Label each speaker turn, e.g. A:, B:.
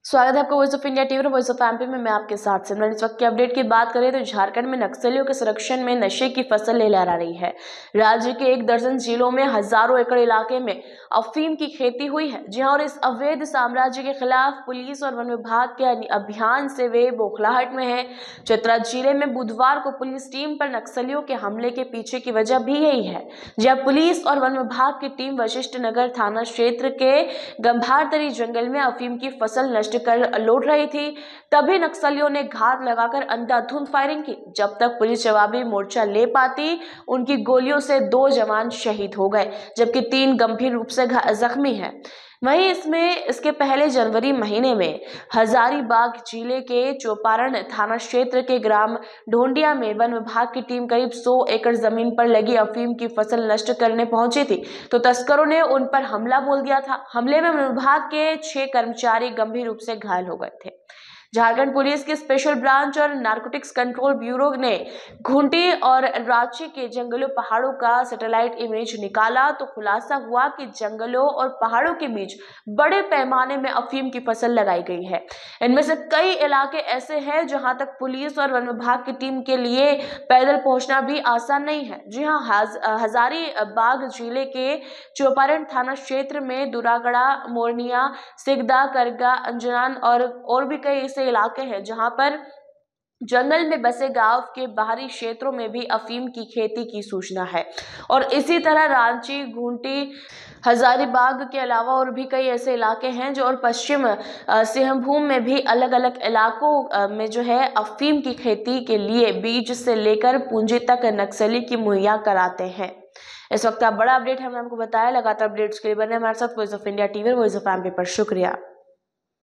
A: स्वागत है आपका वॉइस ऑफ इंडिया टीवी और वॉइस ऑफ एमपी में। मैं आपके साथ सिमरन। इस वक्त की अपडेट की बात करें तो झारखंड में नक्सलियों के संरक्षण में नशे की फसल लहरा रही है। राज्य के 1 दर्जन जिलों में हजारों एकड़ इलाके में अफीम की खेती हुई है। जी हां, और इस अवैध साम्राज्य के खिलाफ पुलिस और वन विभाग के अभियान से वे बौखलाहट में है। चतरा जिले में बुधवार को पुलिस टीम पर नक्सलियों के हमले के पीछे की वजह भी यही है। जहां पुलिस और वन विभाग की टीम वशिष्ठ नगर थाना क्षेत्र के गंभारतरी जंगल में अफीम की फसल नष्ट कर लौट रही थी, तभी नक्सलियों ने घात लगाकर अंधाधुंध फायरिंग की। जब तक पुलिस जवाबी मोर्चा ले पाती, उनकी गोलियों से 2 जवान शहीद हो गए, जबकि 3 गंभीर रूप से जख्मी हैं। वहीं इसके पहले जनवरी महीने में हजारीबाग जिले के चौपारण थाना क्षेत्र के ग्राम ढोंडिया में वन विभाग की टीम करीब 100 एकड़ जमीन पर लगी अफीम की फसल नष्ट करने पहुंची थी, तो तस्करों ने उन पर हमला बोल दिया था। हमले में वन विभाग के 6 कर्मचारी गंभीर रूप से घायल हो गए थे। झारखंड पुलिस की स्पेशल ब्रांच और नारकोटिक्स कंट्रोल ब्यूरो ने खूंटी और रांची के जंगलों पहाड़ों का सैटेलाइट इमेज निकाला, तो खुलासा हुआ कि जंगलों और पहाड़ों के बीच बड़े पैमाने में अफीम की फसल लगाई गई है। इनमें से कई इलाके ऐसे हैं जहां तक पुलिस और वन विभाग की टीम के लिए पैदल पहुंचना भी आसान नहीं है। जी हां, हजारीबाग जिले के चौपारण थाना क्षेत्र में दुरागड़ा, मोरनिया, सिगदा, करगा, अंजनान और भी कई ऐसे इलाके हैं जहां पर जंगल में बसे गांव के बाहरी क्षेत्रों में भी अफीम की खेती की सूचना है। और इसी तरह रांची, खूंटी, हजारीबाग के अलावा और भी कई ऐसे इलाके हैं जो और पश्चिम सिंहभूम में भी अलग अलग इलाकों में जो है अफीम की खेती के लिए बीज से लेकर पूंजी तक नक्सली की मुहैया कराते हैं। इस वक्त का बड़ा अपडेट हमने आपको बताया। लगातार अपडेट्स के लिए बने हमारे साथ वॉइस ऑफ इंडिया टीवी और वॉइस ऑफ एमपी पर। शुक्रिया।